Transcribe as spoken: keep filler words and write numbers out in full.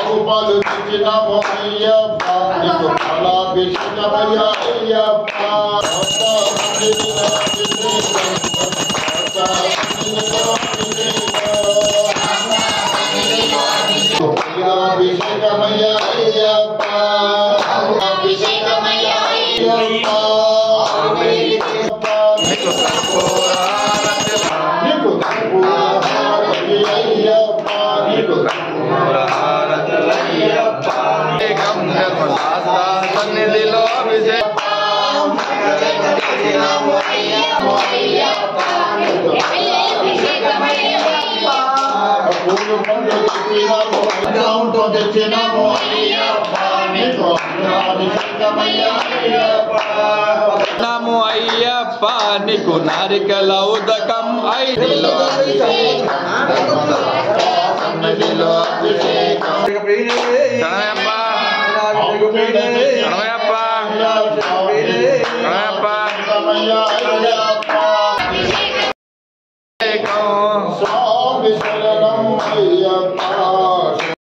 ఆవు పాలు తెచ్చినాము అయ్యప్ప నీకు పాలాభిషేకమయ్యా అయ్యప్ప అభిషేకమయ్యా అయ్యప్ప అభిషేకమయ్యా అయ్యప్ప నీకు నీకు అయ్యప్ప నీకు సన్నిధిలో పూలు పండ్లు తెచ్చినాము అమౌంట్ తెచ్చినాము అయ్యప్ప నీకు అభిషేకమయ్యా అయ్యప్ప నమో అయ్యప్ప నీకు నారికల ఉదకం ఐదిలో సన్నిధిలో అభిషేకం శరణయ్యప్ప శరణయ్యప్ప శరణయ్యప్ప అయ్యప్ప